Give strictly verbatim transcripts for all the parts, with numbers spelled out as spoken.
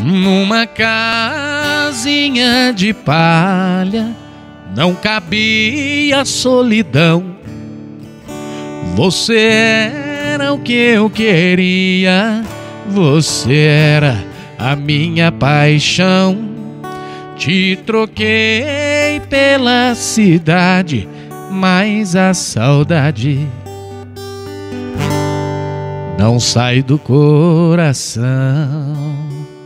Numa casinha de palha não cabia solidão. Você era o que eu queria, você era a minha paixão. Te troquei pela cidade, mas a saudade não sai do coração.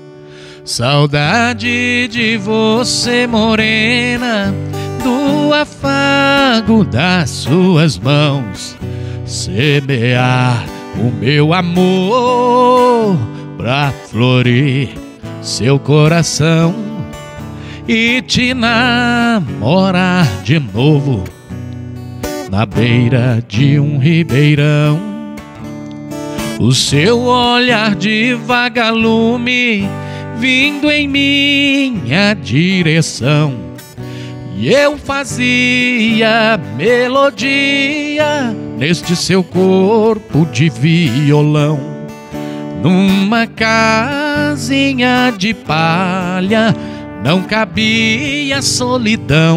Saudade de você, morena, do afago das suas mãos, semear o meu amor pra florir seu coração e te namorar de novo na beira de um ribeirão. O seu olhar de vagalume vindo em minha direção, e eu fazia melodia neste seu corpo de violão. Numa casinha de palha não cabia solidão.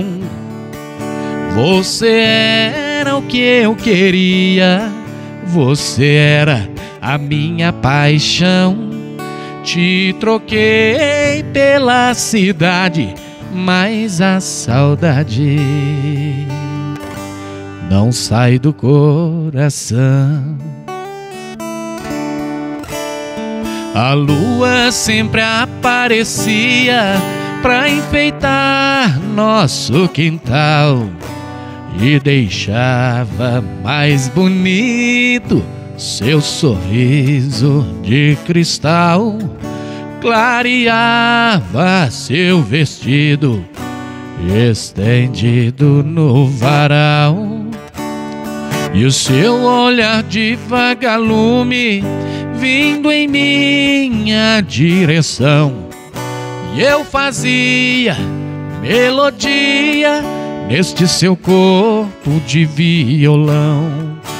Você era o que eu queria, você era a minha paixão. Te troquei pela cidade, mas a saudade não sai do coração. A lua sempre aparecia pra enfeitar nosso quintal e deixava mais bonito seu sorriso de cristal. Clareava seu vestido estendido no varal, e o seu olhar de vagalume vindo em minha direção, e eu fazia melodia neste seu corpo de violão.